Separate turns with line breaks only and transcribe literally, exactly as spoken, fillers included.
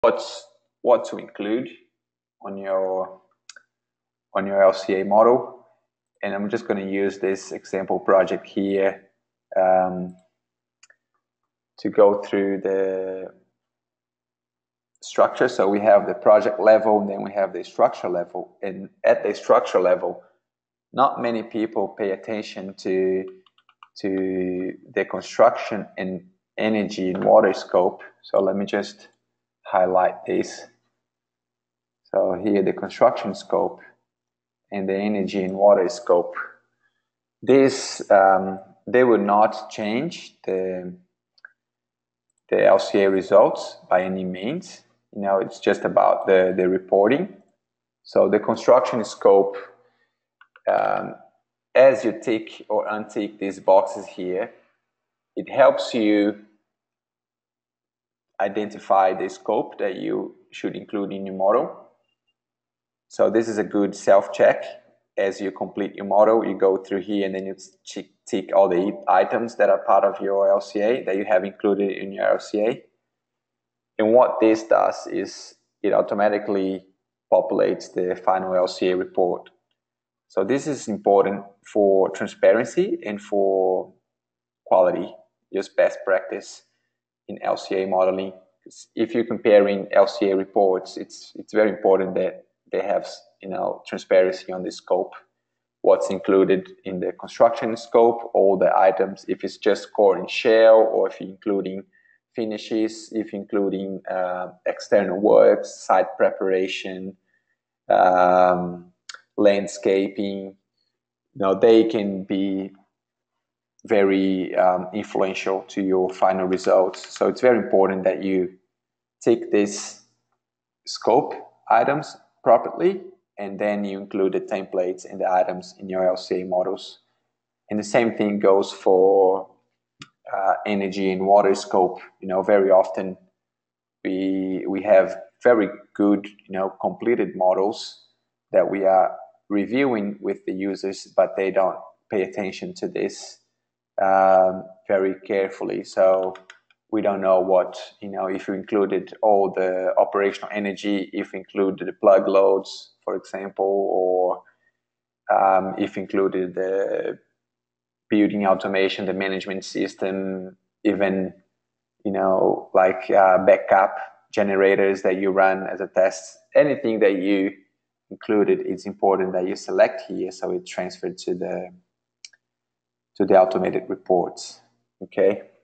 what's what to include on your on your L C A model, and I'm just going to use this example project here um, to go through the structure. So we have the project level, and then we have the structure level, and at the structure level, not many people pay attention to to the construction and energy and water scope. So let me just highlight this. So here the construction scope and the energy and water scope. This um, they will not change the the L C A results by any means. You know, it's just about the the reporting. So the construction scope, um, as you tick or untick these boxes here, it helps you identify the scope that you should include in your model. So this is a good self-check. As you complete your model, you go through here and then you tick all the items that are part of your L C A that you have included in your L C A. And what this does is it automatically populates the final L C A report. So this is important for transparency and for quality, just best practice in L C A modeling. If you're comparing L C A reports, it's it's very important that they have, you know, transparency on the scope, what's included in the construction scope, all the items, if it's just core and shell, or if you're including finishes, if you're including uh, external works, site preparation, um, landscaping. You know, they can be very um, influential to your final results. So it's very important that you take this scope items properly, and then you include the templates and the items in your L C A models. And the same thing goes for uh, energy and water scope. You know, very often we we have very good, you know, completed models that we are reviewing with the users, but they don't pay attention to this um, very carefully. So we don't know what, you know, if you included all the operational energy, if you included the plug loads, for example, or um, if included the building automation, the management system, even, you know, like uh, backup generators that you run as a test, anything that you included, it's important that you select here so it's transferred to the to the automated reports. Okay.